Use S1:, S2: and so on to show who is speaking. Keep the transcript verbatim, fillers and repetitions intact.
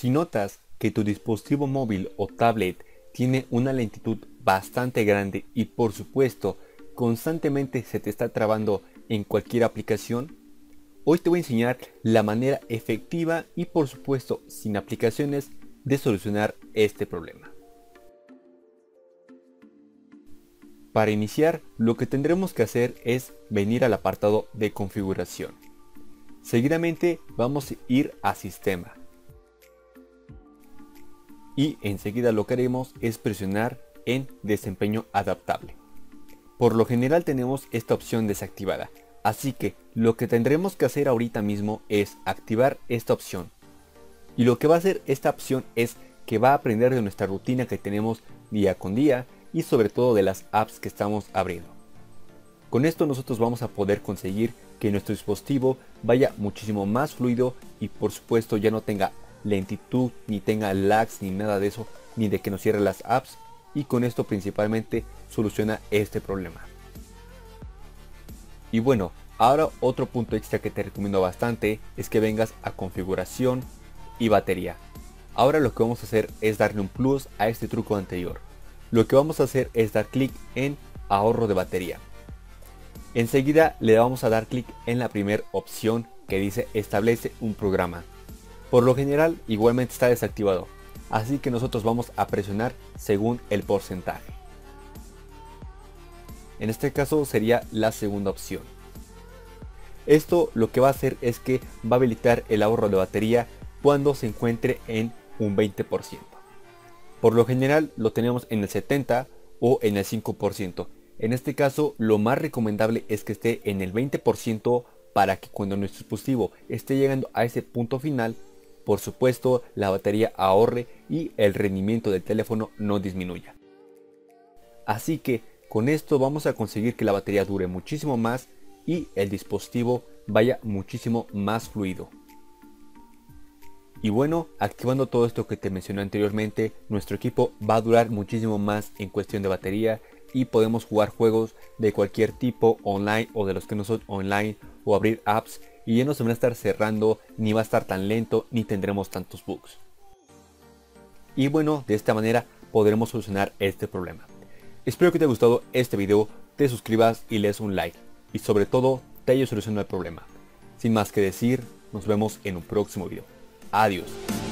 S1: Si notas que tu dispositivo móvil o tablet tiene una lentitud bastante grande y por supuesto constantemente se te está trabando en cualquier aplicación, hoy te voy a enseñar la manera efectiva y por supuesto sin aplicaciones de solucionar este problema. Para iniciar, lo que tendremos que hacer es venir al apartado de configuración. Seguidamente vamos a ir a sistema. Y enseguida lo que haremos es presionar en desempeño adaptable. Por lo general tenemos esta opción desactivada, así que lo que tendremos que hacer ahorita mismo es activar esta opción. Y lo que va a hacer esta opción es que va a aprender de nuestra rutina que tenemos día con día y sobre todo de las apps que estamos abriendo. Con esto nosotros vamos a poder conseguir que nuestro dispositivo vaya muchísimo más fluido y por supuesto ya no tenga lentitud, ni tenga lags, ni nada de eso, ni de que nos cierre las apps, y con esto principalmente soluciona este problema. Y bueno, ahora otro punto extra que te recomiendo bastante es que vengas a configuración y batería. Ahora lo que vamos a hacer es darle un plus a este truco anterior. Lo que vamos a hacer es dar clic en ahorro de batería. Enseguida le vamos a dar clic en la primera opción que dice establece un programa. Por lo general igualmente está desactivado, así que nosotros vamos a presionar según el porcentaje. En este caso sería la segunda opción. Esto lo que va a hacer es que va a habilitar el ahorro de batería cuando se encuentre en un veinte por ciento. Por lo general lo tenemos en el setenta por ciento o en el cinco por ciento. En este caso lo más recomendable es que esté en el veinte por ciento para que cuando nuestro dispositivo esté llegando a ese punto final, por supuesto la batería ahorre y el rendimiento del teléfono no disminuya. Así que con esto vamos a conseguir que la batería dure muchísimo más y el dispositivo vaya muchísimo más fluido. Y bueno, activando todo esto que te mencioné anteriormente, nuestro equipo va a durar muchísimo más en cuestión de batería y podemos jugar juegos de cualquier tipo online o de los que no son online o abrir apps y ya no se van a estar cerrando, ni va a estar tan lento, ni tendremos tantos bugs. Y bueno, de esta manera podremos solucionar este problema. Espero que te haya gustado este video, te suscribas y le des un like y sobre todo te haya solucionado el problema. Sin más que decir, nos vemos en un próximo video. Adiós.